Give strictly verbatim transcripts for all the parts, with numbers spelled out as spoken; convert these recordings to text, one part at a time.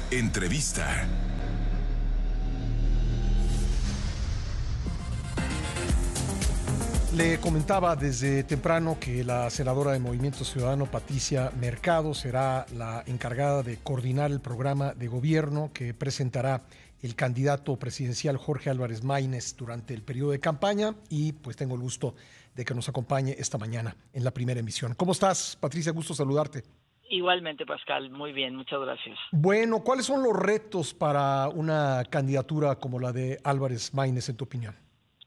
Entrevista. Le comentaba desde temprano que la senadora de Movimiento Ciudadano, Patricia Mercado, será la encargada de coordinar el programa de gobierno que presentará el candidato presidencial Jorge Álvarez Maínez durante el periodo de campaña, y pues tengo el gusto de que nos acompañe esta mañana en la primera emisión. ¿Cómo estás, Patricia? Gusto saludarte. Igualmente, Pascal, muy bien, muchas gracias. Bueno, ¿cuáles son los retos para una candidatura como la de Álvarez Maínez, en tu opinión?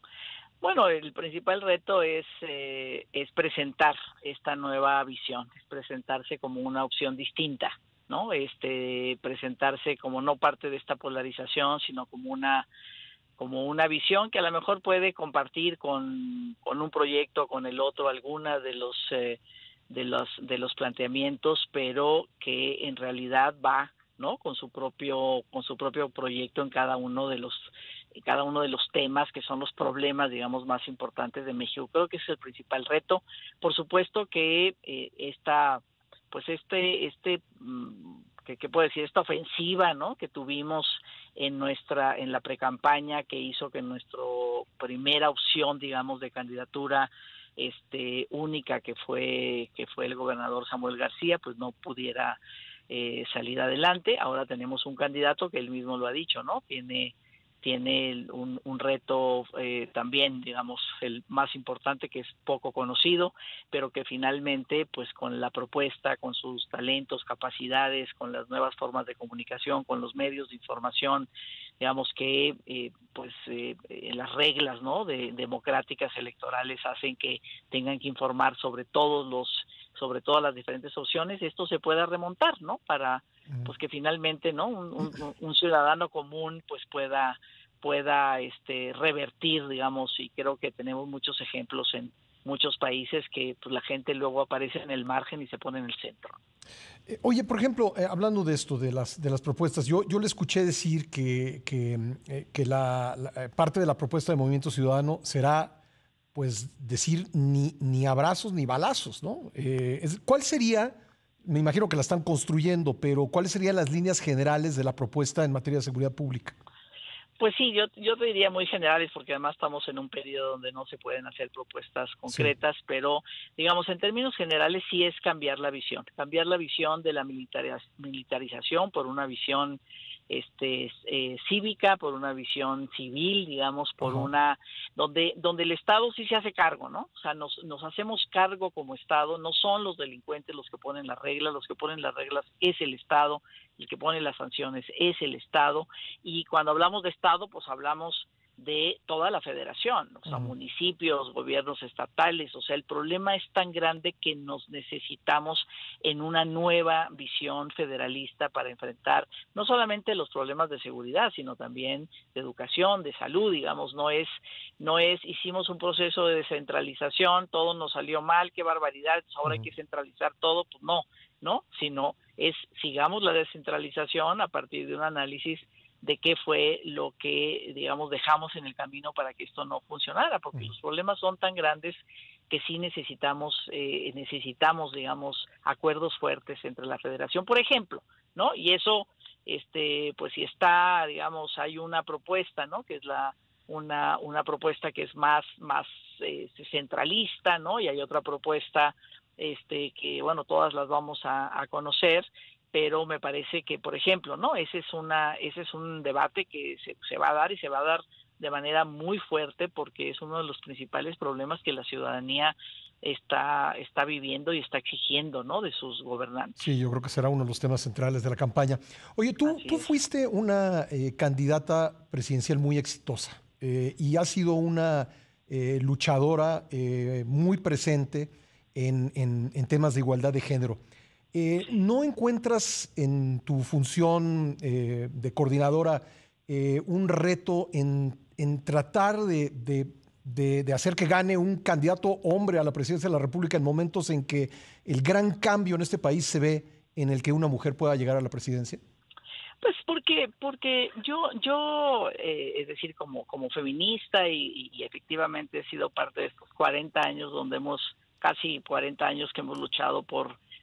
Bueno, el principal reto es, eh, es presentar esta nueva visión, es presentarse como una opción distinta, ¿no? Este, presentarse como no parte de esta polarización, sino como una, como una visión que a lo mejor puede compartir con, con un proyecto, con el otro, alguna de los, eh, de los, de los planteamientos, pero que en realidad va, ¿no? Con su propio, con su propio proyecto en cada uno de los cada uno de los temas que son los problemas, digamos, más importantes de México. Creo que ese es el principal reto. Por supuesto que eh, esta, pues este, este, ¿qué, qué puedo decir? Esta ofensiva, ¿no? Que tuvimos en nuestra, en la precampaña, que hizo que nuestra primera opción, digamos, de candidatura, este, única, que fue, que fue el gobernador Samuel García, pues no pudiera eh, salir adelante. Ahora tenemos un candidato que él mismo lo ha dicho, ¿no? Tiene tiene un, un reto eh, también, digamos, el más importante, que es poco conocido, pero que finalmente, pues con la propuesta, con sus talentos, capacidades, con las nuevas formas de comunicación, con los medios de información, digamos que eh, pues eh, las reglas, ¿no?, de, democráticas electorales hacen que tengan que informar sobre todos los, sobre todas las diferentes opciones. Esto se pueda remontar, ¿no?, para pues que finalmente, ¿no?, un, un, un ciudadano común pues pueda pueda este revertir, digamos, y creo que tenemos muchos ejemplos en muchos países que pues la gente luego aparece en el margen y se pone en el centro. Eh, oye, por ejemplo, eh, hablando de esto, de las, de las propuestas, yo, yo le escuché decir que, que, eh, que la, la eh, parte de la propuesta de Movimiento Ciudadano será, pues, decir ni, ni abrazos ni balazos, ¿no? Eh, es, ¿cuál sería, me imagino que la están construyendo, pero cuáles serían las líneas generales de la propuesta en materia de seguridad pública? Pues sí, yo, yo te diría muy generales, porque además estamos en un periodo donde no se pueden hacer propuestas concretas, sí. Pero digamos, en términos generales sí es cambiar la visión, cambiar la visión de la militariz- militarización por una visión este eh, cívica, por una visión civil, digamos, por Ajá. una donde donde el Estado sí se hace cargo, ¿no? O sea, nos nos hacemos cargo como Estado, no son los delincuentes los que ponen las reglas, los que ponen las reglas es el Estado, el que pone las sanciones es el Estado, y cuando hablamos de Estado, pues hablamos de toda la federación, o sea, uh-huh. municipios, gobiernos estatales. O sea, el problema es tan grande que nos necesitamos en una nueva visión federalista para enfrentar no solamente los problemas de seguridad, sino también de educación, de salud. Digamos, no es, no es, hicimos un proceso de descentralización, todo nos salió mal, qué barbaridad, ahora uh-huh. hay que centralizar todo. Pues no, no, sino es, sigamos la descentralización a partir de un análisis de qué fue lo que, digamos, dejamos en el camino para que esto no funcionara, porque los problemas son tan grandes que sí necesitamos, eh, necesitamos, digamos, acuerdos fuertes entre la federación, por ejemplo, ¿no? Y eso, este, pues si está, digamos, hay una propuesta, ¿no?, que es la una una propuesta que es más más eh, centralista, ¿no? Y hay otra propuesta, este, que bueno, todas las vamos a, a conocer. Pero me parece que, por ejemplo, no, ese es una, ese es un debate que se, se va a dar y se va a dar de manera muy fuerte, porque es uno de los principales problemas que la ciudadanía está, está viviendo y está exigiendo, ¿no?, de sus gobernantes. Sí, yo creo que será uno de los temas centrales de la campaña. Oye, tú, tú fuiste una eh, candidata presidencial muy exitosa eh, y has sido una eh, luchadora eh, muy presente en, en, en temas de igualdad de género. Eh, ¿No encuentras en tu función eh, de coordinadora eh, un reto en, en tratar de, de, de, de hacer que gane un candidato hombre a la presidencia de la República en momentos en que el gran cambio en este país se ve en el que una mujer pueda llegar a la presidencia? Pues porque porque yo yo eh, es decir, como como feminista y, y efectivamente he sido parte de estos cuarenta años donde hemos casi cuarenta años que hemos luchado por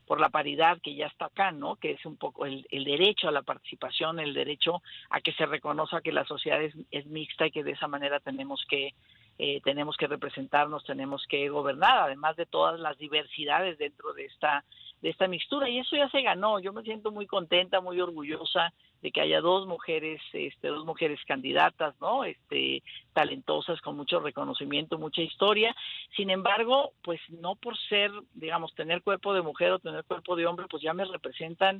por la paridad que ya está acá, ¿no? Que es un poco el, el derecho a la participación, el derecho a que se reconozca que la sociedad es, es mixta y que de esa manera tenemos que eh, tenemos que representarnos, tenemos que gobernar, además de todas las diversidades dentro de esta de esta mixtura, y eso ya se ganó. Yo me siento muy contenta, muy orgullosa de que haya dos mujeres, este, dos mujeres candidatas, ¿no? Este, talentosas, con mucho reconocimiento, mucha historia. Sin embargo, pues no por ser, digamos, tener cuerpo de mujer o tener cuerpo de hombre, pues ya me representan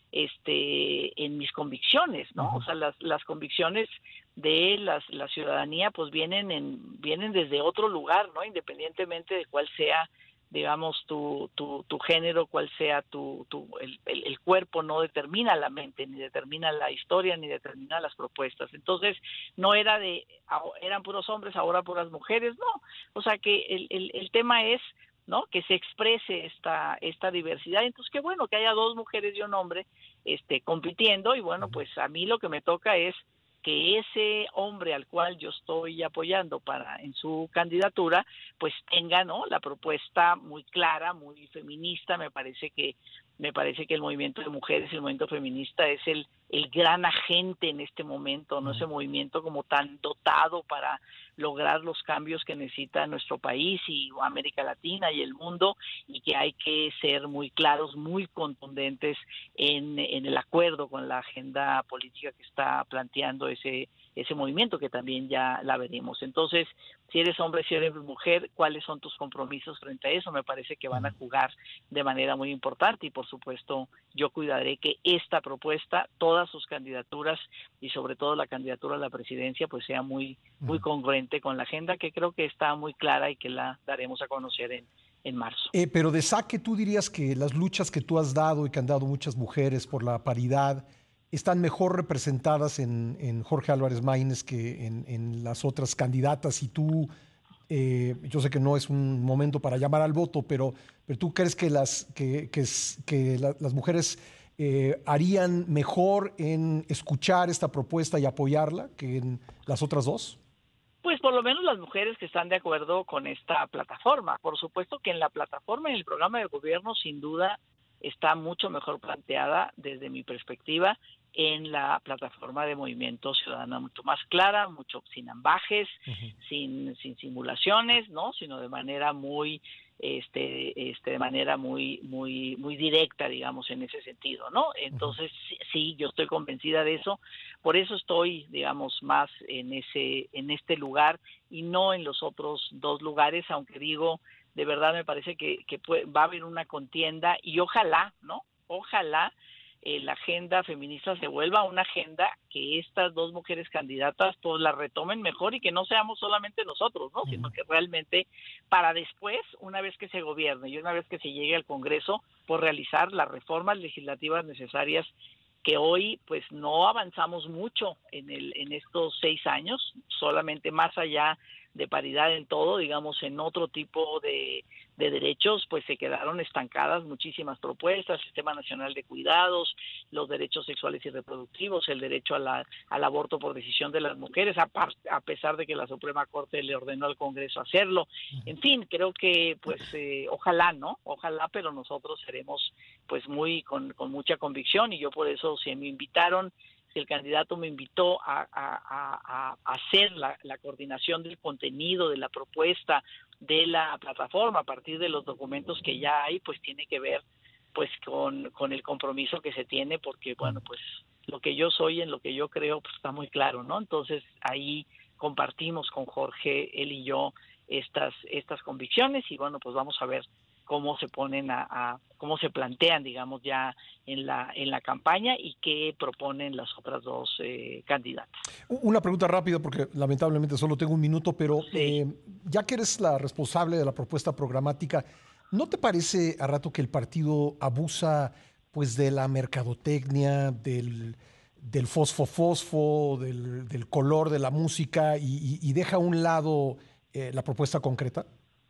este en mis convicciones, ¿no? Uh-huh. O sea, las, las convicciones de las, la ciudadanía pues vienen en vienen desde otro lugar, ¿no? Independientemente de cuál sea, digamos, tu tu, tu género, cuál sea tu, tu el, el, el cuerpo, no determina la mente, ni determina la historia, ni determina las propuestas. Entonces, no era de, eran puros hombres, ahora puras mujeres, no. O sea, que el, el, el tema es, ¿no? Que se exprese esta esta diversidad. Entonces, qué bueno que haya dos mujeres y un hombre este compitiendo, y bueno, pues a mí lo que me toca es que ese hombre al cual yo estoy apoyando para en su candidatura, pues tenga, ¿no?, la propuesta muy clara, muy feminista. Me parece que me parece que el movimiento de mujeres, el movimiento feminista es el el gran agente en este momento, no, ese movimiento como tan dotado para lograr los cambios que necesita nuestro país y América Latina y el mundo, y que hay que ser muy claros, muy contundentes en, en el acuerdo con la agenda política que está planteando ese ese movimiento, que también ya la veremos. Entonces, si eres hombre, si eres mujer, ¿cuáles son tus compromisos frente a eso? Me parece que van a jugar de manera muy importante, y por supuesto yo cuidaré que esta propuesta, todas sus candidaturas y sobre todo la candidatura a la presidencia, pues sea muy muy congruente con la agenda, que creo que está muy clara y que la daremos a conocer en en marzo. Eh, pero de saque, ¿tú dirías que las luchas que tú has dado y que han dado muchas mujeres por la paridad están mejor representadas en, en Jorge Álvarez Maínez que en, en las otras candidatas? Y tú, eh, yo sé que no es un momento para llamar al voto, pero, pero ¿tú crees que las, que, que, que la, las mujeres eh, harían mejor en escuchar esta propuesta y apoyarla que en las otras dos? Pues por lo menos las mujeres que están de acuerdo con esta plataforma. Por supuesto que en la plataforma, en el programa de gobierno, sin duda está mucho mejor planteada desde mi perspectiva en la plataforma de Movimiento Ciudadano, mucho más clara, mucho sin ambajes, uh-huh. sin sin simulaciones, ¿no? Sino de manera muy este este de manera muy muy muy directa, digamos, en ese sentido, ¿no? Entonces sí, sí, yo estoy convencida de eso. Por eso estoy, digamos, más en ese en este lugar y no en los otros dos lugares, aunque digo, de verdad me parece que que puede, va a haber una contienda, y ojalá, ¿no? Ojalá Eh, la agenda feminista se vuelva una agenda que estas dos mujeres candidatas pues la retomen mejor, y que no seamos solamente nosotros, ¿no? Uh-huh. Sino que realmente para después, una vez que se gobierne y una vez que se llegue al Congreso, por realizar las reformas legislativas necesarias, que hoy pues no avanzamos mucho en el en estos seis años, solamente más allá de paridad en todo, digamos, en otro tipo de, de derechos, pues se quedaron estancadas muchísimas propuestas: Sistema Nacional de Cuidados, los derechos sexuales y reproductivos, el derecho a la, al aborto por decisión de las mujeres, a, a pesar de que la Suprema Corte le ordenó al Congreso hacerlo. En fin, creo que pues eh, ojalá, ¿no? Ojalá, pero nosotros seremos pues muy con, con mucha convicción, y yo por eso, si me invitaron, el candidato me invitó a, a, a, a hacer la, la coordinación del contenido, de la propuesta, de la plataforma a partir de los documentos que ya hay, pues tiene que ver pues con, con el compromiso que se tiene, porque bueno, pues lo que yo soy, en lo que yo creo, pues está muy claro, ¿no? Entonces ahí compartimos con Jorge, él y yo, estas, estas convicciones, y bueno, pues vamos a ver cómo se ponen a, a cómo se plantean, digamos, ya en la en la campaña, y qué proponen las otras dos eh, candidatas. Una pregunta rápida, porque lamentablemente solo tengo un minuto, pero sí. eh, ya que eres la responsable de la propuesta programática, ¿no te parece a rato que el partido abusa pues de la mercadotecnia, del, del fosfo-fosfo, del, del color de la música, y, y, y deja a un lado eh, la propuesta concreta?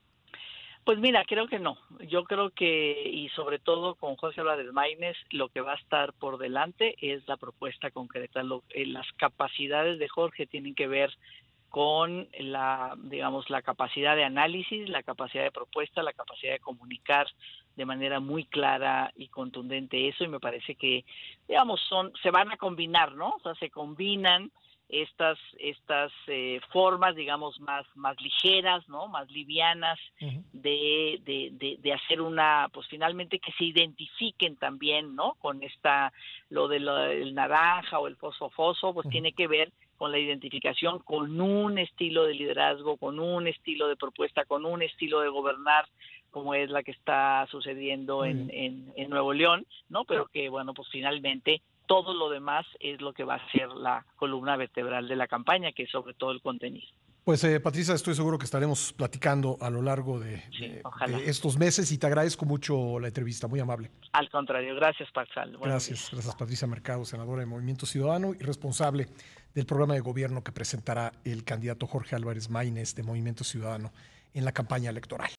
Pues mira, creo que no. Yo creo que, y sobre todo con Jorge Álvarez Maínez, lo que va a estar por delante es la propuesta concreta. Lo, eh, las capacidades de Jorge tienen que ver con la, digamos, la capacidad de análisis, la capacidad de propuesta, la capacidad de comunicar de manera muy clara y contundente eso, y me parece que, digamos, son se van a combinar, ¿no? O sea, se combinan estas estas eh, formas, digamos, más más ligeras, ¿no? Más livianas Uh-huh. de, de, de, de hacer una, pues finalmente que se identifiquen también, ¿no? Con esta, lo del naranja o el fosfofoso, pues uh-huh. tiene que ver con la identificación con un estilo de liderazgo, con un estilo de propuesta, con un estilo de gobernar, como es la que está sucediendo en, en, en Nuevo León, ¿no? Pero que, bueno, pues finalmente todo lo demás es lo que va a ser la columna vertebral de la campaña, que es sobre todo el contenido. Pues eh, Patricia, estoy seguro que estaremos platicando a lo largo de, sí, de, de estos meses y te agradezco mucho la entrevista, muy amable. Al contrario, gracias, Paxal. Gracias, gracias Patricia Mercado, senadora de Movimiento Ciudadano y responsable del programa de gobierno que presentará el candidato Jorge Álvarez Maínez de Movimiento Ciudadano en la campaña electoral.